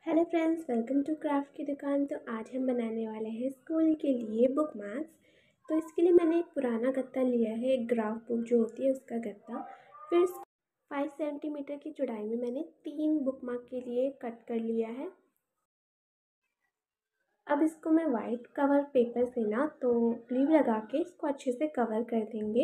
Hello friends, welcome to craft की दुकान। तो आज हम बनाने वाले हैं स्कूल के लिए बुक मार्क्स। तो इसके लिए मैंने एक पुराना गत्ता लिया है, एक ग्राफ बुक जो होती है उसका गत्ता। फिर 5 सेंटीमीटर की चौड़ाई में मैंने 3 बुक मार्क के लिए कट कर लिया है। अब इसको मैं वाइट कवर पेपर से ना तो ग्लू लगा के इसको अच्छे से कवर कर देंगे।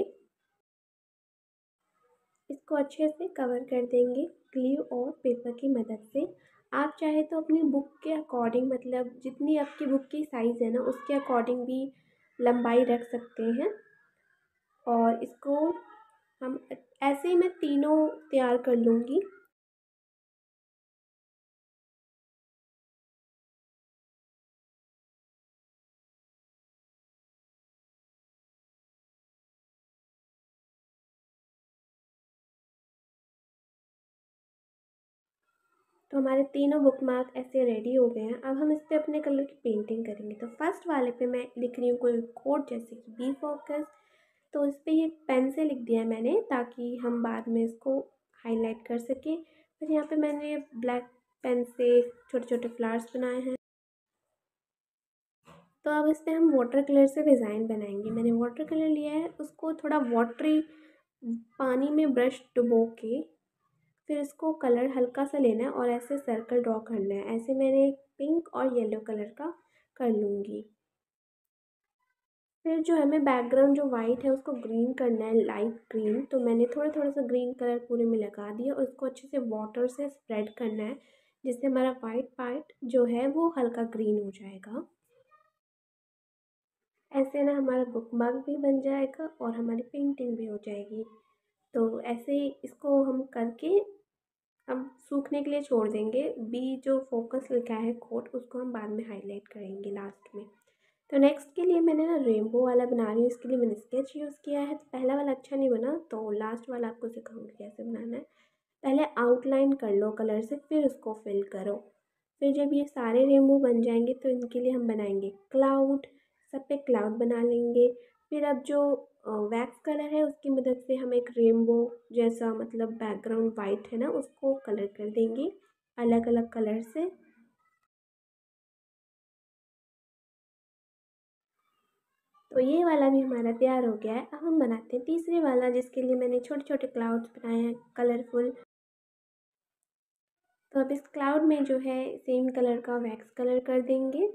इसको अच्छे से कवर कर देंगे ग्लू और पेपर की मदद से। आप चाहे तो अपनी बुक के अकॉर्डिंग, मतलब जितनी आपकी बुक की साइज़ है ना उसके अकॉर्डिंग भी लंबाई रख सकते हैं। और इसको हम ऐसे ही मैं तीनों तैयार कर लूँगी। तो हमारे तीनों बुक मार्क ऐसे रेडी हो गए हैं। अब हम इस पर अपने कलर की पेंटिंग करेंगे। तो फर्स्ट वाले पे मैं लिख रही हूँ कोई कोड, जैसे कि बी फोकस। तो इस पर ये पेन से लिख दिया है मैंने, ताकि हम बाद में इसको हाईलाइट कर सकें। फिर यहाँ पे मैंने ब्लैक पेन से छोटे छोटे फ्लावर्स बनाए हैं। तो अब इस पर हम वाटर कलर से डिज़ाइन बनाएंगे। मैंने वाटर कलर लिया है, उसको थोड़ा वाटरी पानी में ब्रश डुबो के फिर इसको कलर हल्का सा लेना है और ऐसे सर्कल ड्रॉ करना है। ऐसे मैंने पिंक और येलो कलर का कर लूँगी। फिर जो हमें बैकग्राउंड जो वाइट है उसको ग्रीन करना है, लाइट ग्रीन। तो मैंने थोड़ा थोड़ा सा ग्रीन कलर पूरे में लगा दिया और उसको अच्छे से वाटर से स्प्रेड करना है, जिससे हमारा वाइट पार्ट जो है वो हल्का ग्रीन हो जाएगा। ऐसे ना हमारा बुक मार्क भी बन जाएगा और हमारी पेंटिंग भी हो जाएगी। तो ऐसे ही इसको हम करके अब सूखने के लिए छोड़ देंगे। बी जो फोकस लिखा है कोड, उसको हम बाद में हाईलाइट करेंगे लास्ट में। तो नेक्स्ट के लिए मैंने ना रेनबो वाला बना रही हूँ। इसके लिए मैंने स्केच यूज़ किया है। तो पहला वाला अच्छा नहीं बना तो लास्ट वाला आपको सिखाऊंगी कैसे बनाना है। पहले आउटलाइन कर लो कलर से, फिर उसको फिल करो। फिर जब ये सारे रेनबो बन जाएंगे तो इनके लिए हम बनाएंगे क्लाउड। सब पे क्लाउड बना लेंगे। फिर अब जो वैक्स कलर है उसकी मदद से हम एक रेनबो जैसा, मतलब बैकग्राउंड वाइट है ना, उसको कलर कर देंगे अलग अलग कलर से। तो ये वाला भी हमारा तैयार हो गया है। अब हम बनाते हैं तीसरे वाला, जिसके लिए मैंने छोटे छोटे क्लाउड्स बनाए हैं कलरफुल। तो अब इस क्लाउड में जो है सेम कलर का वैक्स कलर कर देंगे।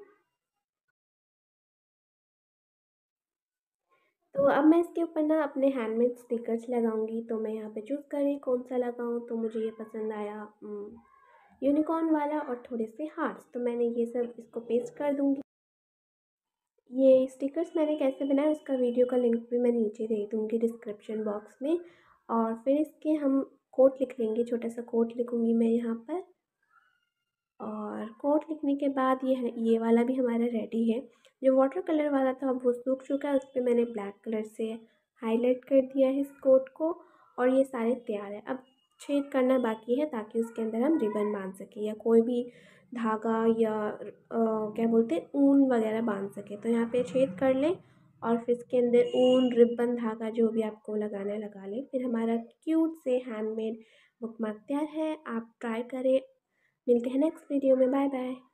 तो अब मैं इसके ऊपर ना अपने हैंडमेड स्टिकर्स लगाऊंगी। तो मैं यहाँ पे चूज़ कर रही कौन सा लगाऊं। तो मुझे ये पसंद आया यूनिकॉर्न वाला और थोड़े से हार्ट्स। तो मैंने ये सब इसको पेस्ट कर दूंगी। ये स्टिकर्स मैंने कैसे बनाए उसका वीडियो का लिंक भी मैं नीचे दे दूँगी डिस्क्रिप्शन बॉक्स में। और फिर इसके हम कोट लिख लेंगे, छोटा सा कोट लिखूँगी मैं यहाँ पर। और कोट लिखने के बाद ये वाला भी हमारा रेडी है। जो वाटर कलर वाला था अब वो सूख चुका है, उस पर मैंने ब्लैक कलर से हाईलाइट कर दिया है इस कोट को। और ये सारे तैयार है। अब छेद करना बाकी है, ताकि उसके अंदर हम रिबन बांध सकें या कोई भी धागा या क्या बोलते हैं ऊन वगैरह बांध सकें। तो यहाँ पे छेद कर लें और फिर इसके अंदर ऊन, रिबन, धागा जो भी आपको लगाना है लगा लें। फिर हमारा क्यूट से हैंडमेड बुकमार्क तैयार है। आप ट्राई करें। मिलते हैं नेक्स्ट वीडियो में। Bye bye.